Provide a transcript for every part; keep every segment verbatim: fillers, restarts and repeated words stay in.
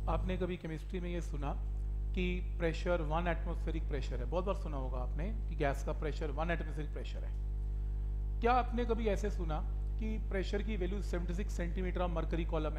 आपने कभी केमिस्ट्री में ये सुना कि प्रेशर वन एटमॉस्फेरिक प्रेशर है? बहुत बार सुना होगा आपने कि गैस का प्रेशर वन एटमॉस्फेरिक प्रेशर है। क्या आपने कभी ऐसे सुना कि प्रेशर की वैल्यू छिहत्तर सेंटीमीटर ऑफ मरकरी कॉलम है?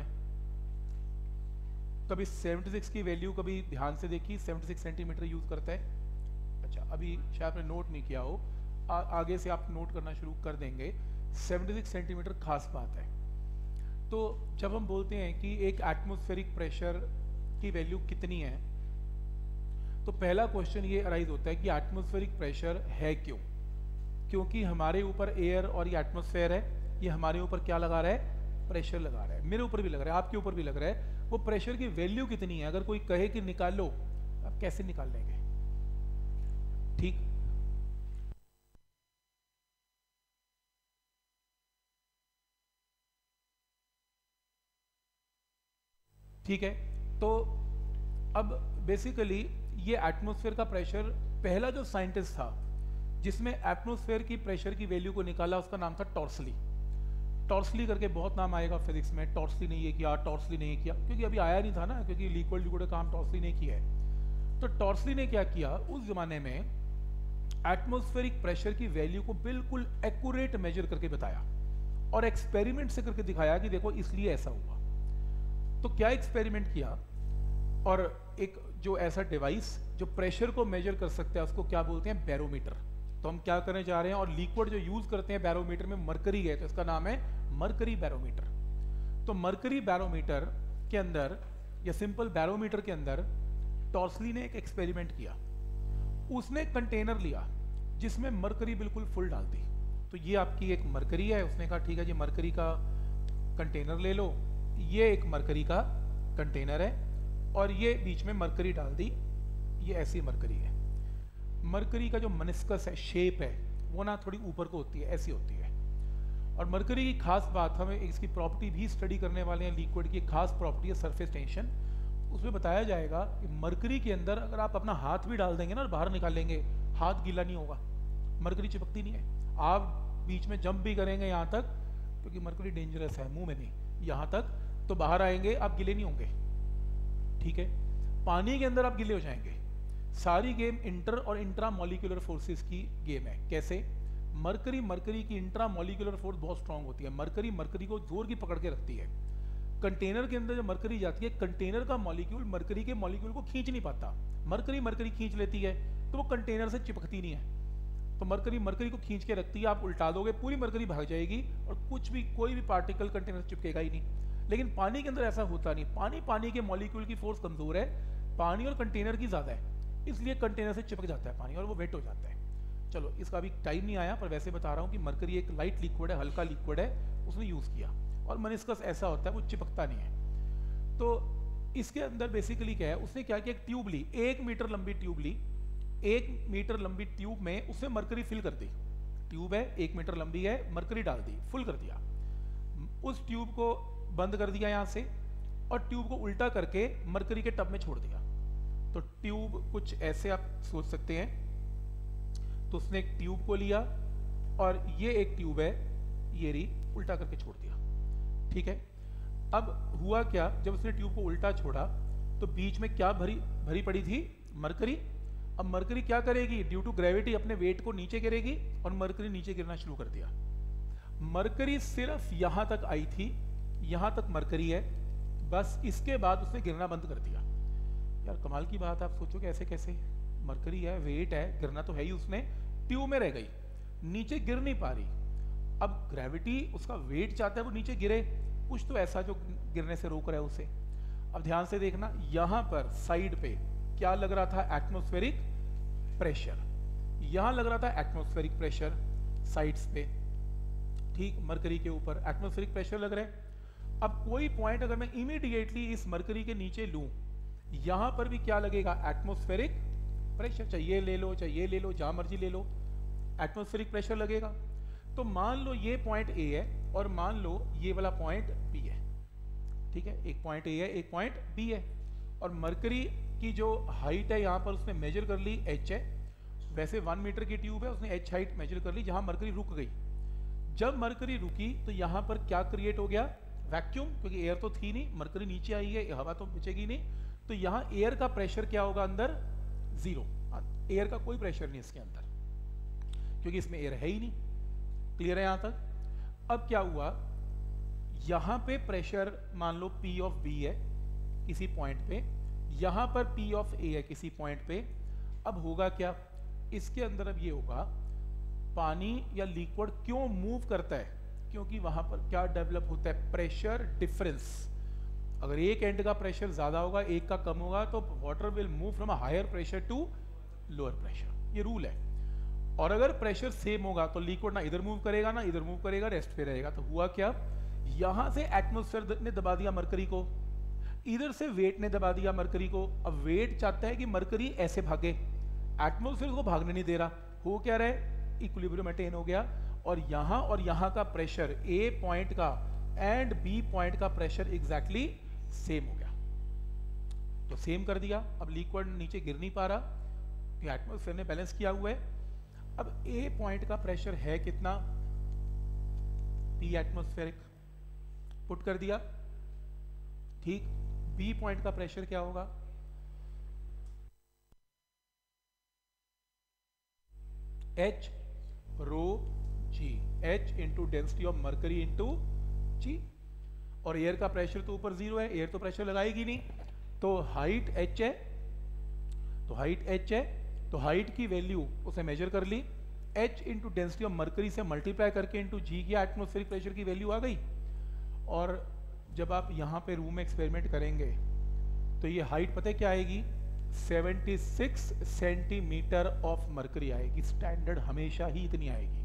कभी छिहत्तर की वैल्यू कभी ध्यान से देखी, छिहत्तर सेंटीमीटर यूज करता है। अच्छा, अभी शायद आपने नोट नहीं किया हो, आ, आगे से आप नोट करना शुरू कर देंगे। छिहत्तर सेंटीमीटर खास बात है। तो जब हम बोलते हैं कि एक एटमॉस्फेरिक प्रेशर की वैल्यू कितनी है, तो पहला क्वेश्चन ये अराइज होता है कि एटमॉस्फेरिक प्रेशर है क्यों? क्योंकि हमारे ऊपर एयर और ये एटमॉस्फेयर है, ये हमारे ऊपर क्या लगा रहा है? प्रेशर लगा रहा है। मेरे ऊपर भी लग रहा है, आपके ऊपर भी लग रहा है। वो प्रेशर की वैल्यू कितनी है, अगर कोई कहे कि निकालो, आप कैसे निकाल लेंगे? ठीक, ठीक है। तो अब बेसिकली ये एटमॉस्फेयर का प्रेशर, पहला जो साइंटिस्ट था जिसमें एटमॉस्फेयर की प्रेशर की वैल्यू को निकाला, उसका नाम था टॉर्सली। टॉर्सली करके बहुत नाम आएगा फिजिक्स में। टॉर्सली ने ये किया, टॉर्सली ने ये किया, क्योंकि अभी आया नहीं था ना, क्योंकि लिक्विड लिक्विड का काम टॉर्सली ने किया है। तो टॉर्सली ने क्या किया, उस जमाने में एटमॉस्फेरिक प्रेशर की वैल्यू को बिल्कुल एक्यूरेट मेजर करके बताया और एक्सपेरिमेंट से करके दिखाया कि देखो इसलिए ऐसा हुआ। तो क्या एक्सपेरिमेंट किया, और एक जो ऐसा डिवाइस जो प्रेशर को मेजर कर सकता है उसको क्या बोलते हैं? बैरोमीटर। तो हम क्या करने जा रहे हैं, और लिक्विड जो यूज करते हैं बैरोमीटर में मरकरी है, तो इसका नाम है मरकरी बैरोमीटर। तो मरकरी बैरोमीटर के अंदर या सिंपल बैरोमीटर के अंदर टॉर्सली ने एक एक्सपेरिमेंट किया। उसने एक कंटेनर लिया जिसमें मरकरी बिल्कुल फुल डाल दी। तो ये आपकी एक मरकरी है, उसने कहा ठीक है जी मरकरी का कंटेनर ले लो, ये एक मरकरी का कंटेनर है और ये बीच में मरकरी डाल दी, ये ऐसी मरकरी है। मरकरी का जो मनिस्कस है, शेप है, वो ना थोड़ी ऊपर को होती है, ऐसी होती है। और मरकरी की खास बात, हमें इसकी प्रॉपर्टी भी स्टडी करने वाले हैं, लिक्विड की खास प्रॉपर्टी है सरफेस टेंशन। उसमें बताया जाएगा कि मरकरी के अंदर अगर आप अपना हाथ भी डाल देंगे ना और बाहर निकालेंगे, हाथ गीला नहीं होगा, मरकरी चिपकती नहीं है। आप बीच में जंप भी करेंगे यहाँ तक, क्योंकि मरकरी डेंजरस है, मुंह में नहीं, यहाँ तक, तो बाहर आएंगे आप गिले नहीं होंगे। ठीक है, पानी के अंदर आप गिले हो जाएंगे। सारी गेम इंटर और इंट्रा मॉलिक्यूलर फोर्सेस की गेम है। कैसे? मरकरी मरकरी की इंट्रा मॉलिक्यूलर फोर्स बहुत स्ट्रांग होती है। मरकरी मरकरी को जोर की पकड़ के रखती है। कंटेनर के अंदर जब मरकरी जाती है, कंटेनर का मॉलिक्यूल मरकरी के मॉलिक्यूल को खींच नहीं पाता, मरकरी मरकरी खींच लेती है, तो वो कंटेनर से चिपकती नहीं है। तो मरकरी मरकरी को खींच के रखती है, आप उल्टा दोगे पूरी मरकरी भाग जाएगी और कुछ भी, कोई भी पार्टिकल कंटेनर से चिपकेगा ही नहीं। लेकिन पानी के अंदर ऐसा होता नहीं। पानी पानी के मॉलिक्यूल की फोर्स कमजोर है, पानी और कंटेनर की ज्यादा है, इसलिए कंटेनर से चिपक जाता है पानी और वो वेट हो जाता है। चलो, इसका अभी टाइम नहीं आया, पर वैसे बता रहा हूँ कि मरकरी एक लाइट लिक्विड है, हल्का लिक्विड है, उसने यूज किया। और मनिस्कस ऐसा होता है, वो चिपकता नहीं है। तो इसके अंदर बेसिकली क्या है, उसने क्या किया, एक ट्यूब ली, एक मीटर लंबी ट्यूब ली। एक मीटर लंबी ट्यूब में उसने मरकरी फिल कर दी। ट्यूब है, एक मीटर लंबी है, मरकरी डाल दी, फुल कर दिया। उस ट्यूब को बंद कर दिया यहाँ से, और ट्यूब को उल्टा करके मरकरी के टब में छोड़ दिया। तो ट्यूब कुछ ऐसे आप सोच सकते हैं। तो उसने एक ट्यूब को लिया और ये एक ट्यूब है, ये री, उल्टा करके छोड़ दिया। ठीक है, अब हुआ क्या, जब उसने ट्यूब को उल्टा छोड़ा तो बीच में क्या भरी भरी पड़ी थी? मरकरी। अब मरकरी क्या करेगी? ड्यू टू ग्रेविटी अपने वेट को नीचे गिरेगी, और मरकरी नीचे गिरना शुरू कर दिया। मरकरी सिर्फ यहां तक आई थी, यहां तक मरकरी है, बस इसके बाद उसने गिरना बंद कर दिया। यार कमाल की बात, आप सोचो कि ऐसे कैसे? मरकरी है, वेट है, गिरना तो है ही, उसने ट्यूब में रह गई, नीचे गिर नहीं पा रही। अब ग्रेविटी, उसका वेट चाहता है वो नीचे गिरे, कुछ तो ऐसा जो गिरने से रोक रहा है उसे। अब ध्यान से देखना, यहां पर साइड पे क्या लग रहा था? Atmospheric pressure. यहां लग रहा था एटमॉस्फेरिक प्रेशर साइड्स पे, ठीक, मरकरी के ऊपर एटमॉस्फेरिक प्रेशर लग रहा है। अब कोई पॉइंट अगर मैं इमीडिएटली इस मरकरी के नीचे लूं, यहां पर भी क्या लगेगा? Atmospheric pressure. चाहिए ले लो, चाहिए ले लो, जहां मर्जी ले लो, एटमॉस्फेरिक प्रेशर लगेगा। तो मान लो ये पॉइंट ए है और मान लो ये वाला पॉइंट बी है। ठीक है, एक पॉइंट ए है, एक पॉइंट बी है, और मरकरी की जो हाइट है यहाँ पर उसने मेजर कर ली, एच है। वैसे वन मीटर की ट्यूब है, उसने एच हाइट मेजर कर ली जहां मरकरी रुक गई। जब मरकरी रुकी तो यहाँ पर क्या क्रिएट हो गया? वैक्यूम, क्योंकि एयर तो थी नहीं, मरकरी नीचे आई है, हवा तो बचेगी नहीं, तो यहाँ एयर का प्रेशर क्या होगा अंदर, जीरो, एयर का कोई प्रेशर नहीं इसके अंदर, क्योंकि इसमें एयर है ही नहीं। क्लियर है यहाँ तक? अब क्या हुआ, यहाँ पे प्रेशर मान लो P ऑफ B है किसी पॉइंट पे, यहाँ पर P ऑफ A है किसी पॉइंट पे। अब होगा क्या, इसके अंदर अब ये होगा, पानी या लिक्विड क्यों मूव करता है, क्योंकि वहां पर क्या डेवलप होता है, प्रेशर डिफरेंस। अगर एक एंड का प्रेशर ज्यादा होगा, एक का कम होगा, तो water will move from a higher pressure to lower pressure, ये रूल है। और अगर प्रेशर सेम होगा तो लिक्विड ना इधर मूव करेगा ना इधर मूव करेगा, रेस्ट पे रहेगा। तो हुआ क्या, यहां से एटमॉस्फेयर ने दबा दिया मरकरी को, इधर से वेट ने दबा दिया मरकरी को। अब वेट चाहता है कि मरकरी ऐसे भागे, एटमॉस्फेयर को भागने नहीं दे रहा। हो क्या रहा है, इक्विलिब्रियम मेंटेन हो गया, और यहां और यहां का प्रेशर ए पॉइंट का एंड बी पॉइंट का प्रेशर एग्जैक्टली सेम हो गया। तो सेम कर दिया, अब लिक्विड नीचे गिर नहीं पा रहा, एटमॉस्फेयर ने बैलेंस किया हुआ है। अब ए पॉइंट का प्रेशर है कितना, पी एटमॉस्फेरिक, पुट कर दिया, ठीक। बी पॉइंट का प्रेशर क्या होगा, H rho G, H into density of mercury into G. और एयर का प्रेशर तो ऊपर जीरो है, एयर तो प्रेशर लगाएगी नहीं, तो हाइट H है, तो हाइट H है, तो हाइट की वैल्यू उसे मेजर कर ली, H into density of mercury से मल्टीप्लाई करके इंटू जी किया, एटमॉस्फेरिक प्रेशर की वैल्यू आ गई। और जब आप यहाँ पे रूम में एक्सपेरिमेंट करेंगे तो ये हाइट पता है क्या आएगी, छिहत्तर सेंटीमीटर ऑफ मरकरी आएगी, स्टैंडर्ड हमेशा ही इतनी आएगी।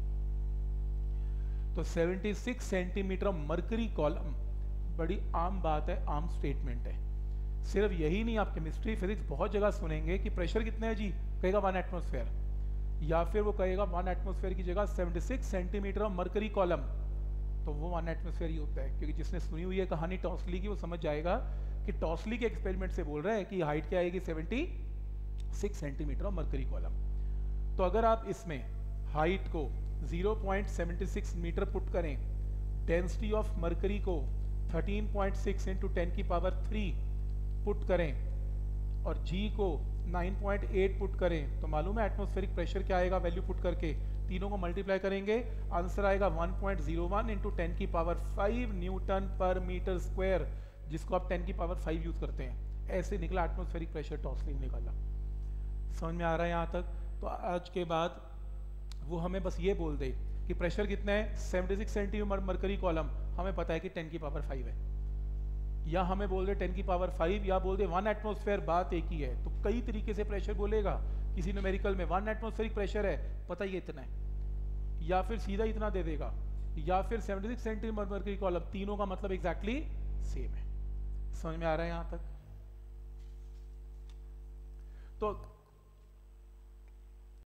तो छिहत्तर सेंटीमीटर ऑफ मरकरी कॉलम बड़ी आम बात है, आम स्टेटमेंट है। सिर्फ यही नहीं, आप केमिस्ट्री फिजिक्स बहुत जगह सुनेंगे कि प्रेशर कितना है जी, कहेगा वन एटमॉस्फेयर, या फिर वो कहेगा वन एटमॉस्फेयर की जगह छिहत्तर सेंटीमीटर ऑफ मरकरी कॉलम, तो वो वन एटमॉस्फेयर ही होता है। क्योंकि जिसने सुनी हुई है कहानी टॉसली की, वो समझ जाएगा कि टॉसली के एक्सपेरिमेंट से बोल रहा है कि हाइट क्या आएगी, छिहत्तर सेंटीमीटर ऑफ मरकरी कॉलम। तो अगर आप इसमें हाइट को zero point seven six metre put करें, डेंसिटी ऑफ मरकरी को thirteen point six into ten की पावर थ्री पुट करें, और जी को नाइन पॉइंट एट पुट करें, तो मालूम है एटमॉस्फेरिक प्रेशर क्या आएगा, वैल्यू पुट करके तीनों को मल्टीप्लाई करेंगे, आंसर आएगा one point zero one into ten की power five newton per metre square, जिसको आप टेन की पावर फाइव यूज करते हैं। ऐसे निकला एटमॉस्फेरिक प्रेशर, टॉसली निकाला। समझ में आ रहा है यहाँ तक? तो आज के बाद वो हमें बस ये बोल दे कि प्रेशर कितना है, छिहत्तर सेंटीमीटर मरकरी कॉलम, हमें पता है कि टेन की पावर फाइव है, या हमें बोल दे टेन की पावर फाइव, या बोल दे वन एटमॉस्फेयर, बात एक ही है। तो कई तरीके से प्रेशर बोलेगा, किसी न्यूमेरिकल में वन एटमॉस्फेरिक प्रेशर है, पता ही इतना है, या फिर सीधा इतना दे देगा, या फिर छिहत्तर सेंटीमीटर मरकरी कॉलम, तीनों का मतलब एग्जैक्टली सेम है। समझ में आ रहा है यहाँ तक? तो